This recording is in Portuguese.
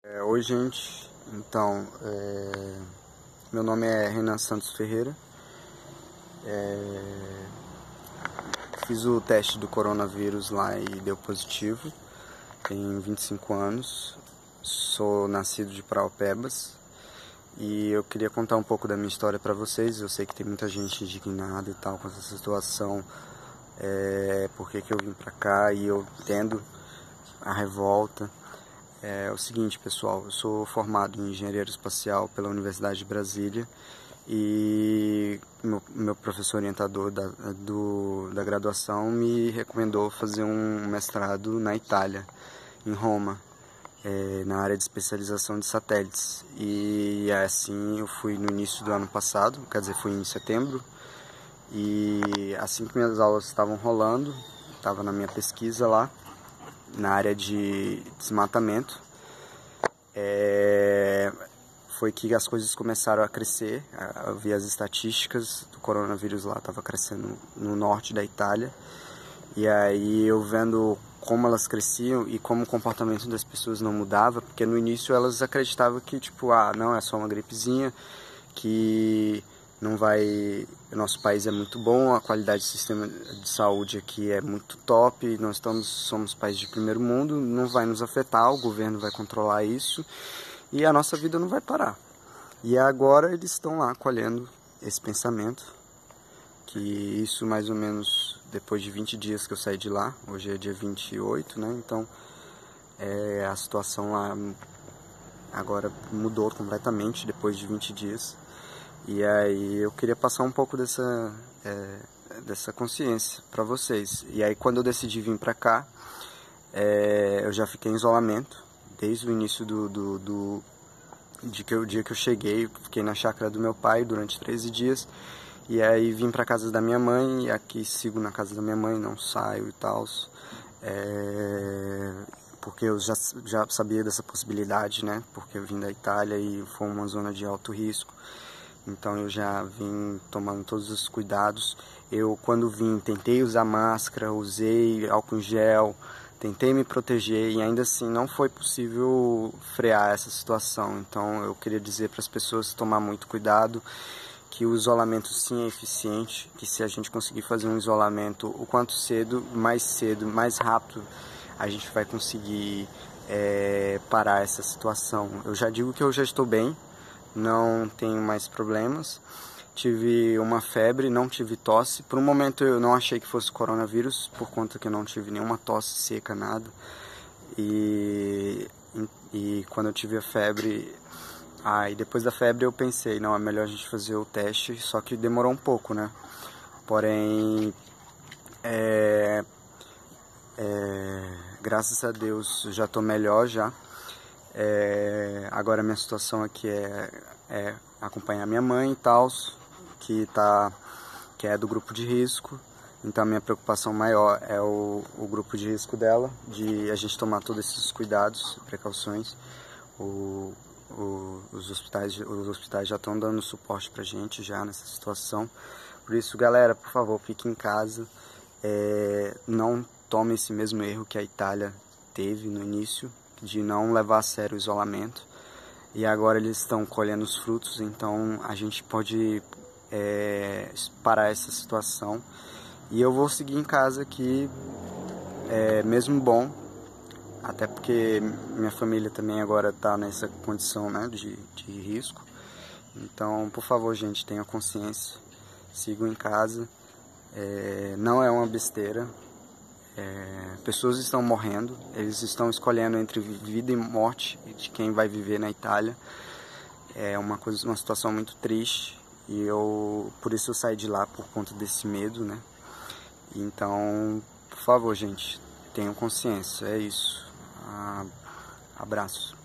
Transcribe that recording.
Oi gente, então, meu nome é Renan Santos Ferreira, fiz o teste do coronavírus lá e deu positivo, tenho 25 anos, sou nascido de Paraupebas e eu queria contar um pouco da minha história para vocês. Eu sei que tem muita gente indignada e tal com essa situação, porque que eu vim pra cá, e eu entendo a revolta. É o seguinte, pessoal, eu sou formado em Engenharia Aeroespacial pela Universidade de Brasília e meu professor orientador da graduação me recomendou fazer um mestrado na Itália, em Roma, na área de especialização de satélites. E assim eu fui no início do ano passado, quer dizer, fui em setembro, e assim que minhas aulas estavam rolando, estava na minha pesquisa lá, na área de desmatamento, foi que as coisas começaram a crescer. Eu vi as estatísticas do coronavírus lá, estava crescendo no norte da Itália, e aí eu vendo como elas cresciam e como o comportamento das pessoas não mudava, porque no início elas acreditavam que tipo, não, é só uma gripezinha, que não vai... O nosso país é muito bom, a qualidade do sistema de saúde aqui é muito top, nós somos país de primeiro mundo, não vai nos afetar, o governo vai controlar isso e a nossa vida não vai parar. E agora eles estão lá colhendo esse pensamento, que isso mais ou menos depois de 20 dias que eu saí de lá, hoje é dia 28, né? Então a situação lá agora mudou completamente depois de 20 dias. E aí eu queria passar um pouco dessa consciência para vocês. E aí quando eu decidi vir para cá, eu já fiquei em isolamento desde o início do dia que eu cheguei. Eu fiquei na chácara do meu pai durante 13 dias. E aí vim para casa da minha mãe, e aqui sigo na casa da minha mãe, não saio e tal. Porque eu já sabia dessa possibilidade, né? Porque eu vim da Itália e foi uma zona de alto risco. Então eu já vim tomando todos os cuidados. Eu, quando vim, tentei usar máscara, usei álcool em gel, tentei me proteger e ainda assim não foi possível frear essa situação. Então eu queria dizer para as pessoas tomar muito cuidado, que o isolamento sim é eficiente, que se a gente conseguir fazer um isolamento o quanto cedo, mais rápido, a gente vai conseguir parar essa situação. Eu já digo que eu já estou bem, não tenho mais problemas. Tive uma febre, não tive tosse. Por um momento eu não achei que fosse coronavírus, por conta que eu não tive nenhuma tosse seca, nada. E quando eu tive a febre, e depois da febre eu pensei, não, é melhor a gente fazer o teste, só que demorou um pouco, né? Porém, graças a Deus eu já estou melhor já. Agora a minha situação aqui é acompanhar minha mãe e tal, que é do grupo de risco. Então a minha preocupação maior é o grupo de risco dela, de a gente tomar todos esses cuidados, precauções. Os hospitais já estão dando suporte pra gente já nessa situação. Por isso, galera, por favor, fique em casa. Não tome esse mesmo erro que a Itália teve no início, de não levar a sério o isolamento, e agora eles estão colhendo os frutos. Então a gente pode parar essa situação, e eu vou seguir em casa aqui, mesmo bom, até porque minha família também agora está nessa condição, né, de risco. Então, por favor, gente, tenham consciência, sigam em casa, não é uma besteira. Pessoas estão morrendo, eles estão escolhendo entre vida e morte de quem vai viver na Itália. É uma situação muito triste, e por isso eu saí de lá, por conta desse medo, né? Então, por favor, gente, tenham consciência, é isso. Abraços.